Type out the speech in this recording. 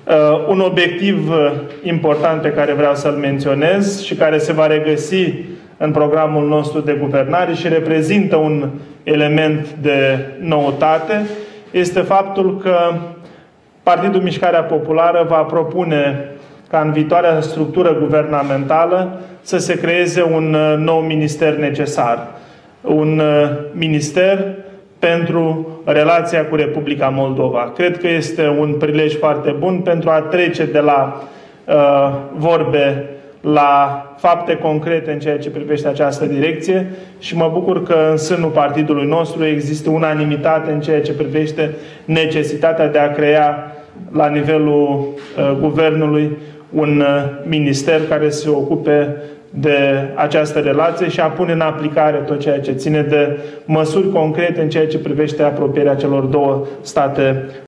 Un obiectiv important pe care vreau să-l menționez și care se va regăsi în programul nostru de guvernare și reprezintă un element de noutate este faptul că Partidul Mișcarea Populară va propune ca în viitoarea structură guvernamentală să se creeze un nou minister necesar. Un minister pentru relația cu Republica Moldova. Cred că este un prilej foarte bun pentru a trece de la vorbe la fapte concrete în ceea ce privește această direcție și mă bucur că în sânul partidului nostru există unanimitate în ceea ce privește necesitatea de a crea la nivelul guvernului un minister care se ocupe de această relație și a pune în aplicare tot ceea ce ține de măsuri concrete în ceea ce privește apropierea celor două state